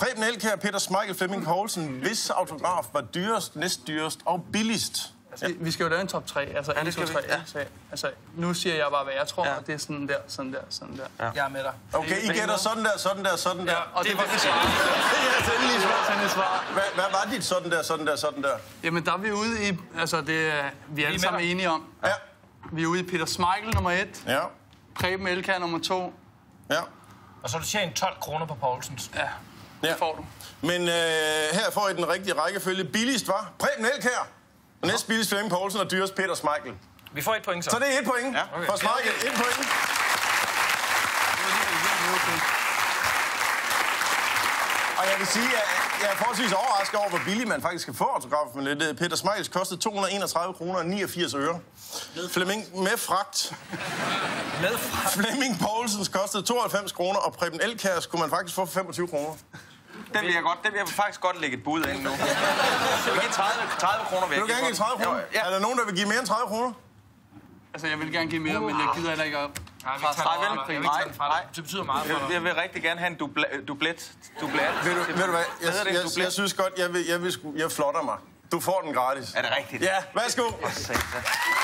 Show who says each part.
Speaker 1: Preben Elkjær, Peter Schmeichel, Flemming Poulsen. Hvis autograf var dyrest, næstdyrest og billigst?
Speaker 2: Altså, vi skal jo lave en top 3, altså 1, 2, 3. Altså, nu siger jeg bare, hvad jeg tror, og det er sådan der, sådan der, sådan der. Jeg er med dig.
Speaker 1: Okay, I gætter sådan der, sådan der, sådan der.
Speaker 2: Ja, og det var det svar.
Speaker 1: Det er svar. Hvad var dit sådan der, sådan der, sådan der?
Speaker 2: Jamen, der er vi ude i, altså det vi er alle sammen enige om.
Speaker 1: Ja.
Speaker 2: Vi er ude i Peter Schmeichel nummer 1.
Speaker 1: Ja.
Speaker 2: Preben Elkjær nummer 2.
Speaker 1: Ja.
Speaker 3: Og så du tjener 12 kroner på Poulsens.
Speaker 2: Ja, det får du.
Speaker 1: Men her får I den rigtige rækkefølge. Billigst var Preben Elkjær. Næst billigst Flemming Poulsen og dyrest Peter Schmeichel.
Speaker 3: Vi får 1 point så.
Speaker 1: Så det er 1 point for Schmeichel. 1 point. Og jeg vil sige, at jeg er forholdsvis overrasket over, hvor billigt man faktisk kan få autografer med lidt. Peter Schmeichels kostede 231 kroner og 89 øre. Flemming med fragt. Flemming Poulsens kostede 92 kroner, og Preben Elkjær skulle man faktisk få for 25 kroner.
Speaker 4: Den vil jeg faktisk godt lægge et bud ind nu. Jeg vil give 30 kroner væk.
Speaker 1: Vil du gerne give 30 kroner? Ja. Er der nogen, der vil give mere end 30 kroner?
Speaker 2: Altså, jeg vil gerne give mere, men jeg gider heller ikke op.
Speaker 4: Nej,
Speaker 3: det betyder meget for dig.
Speaker 4: Jeg vil rigtig gerne have en dublet.
Speaker 1: Ved du hvad? Jeg synes godt, jeg flotter mig. Du får den gratis.
Speaker 4: Er det rigtigt?
Speaker 1: Ja, værsgo.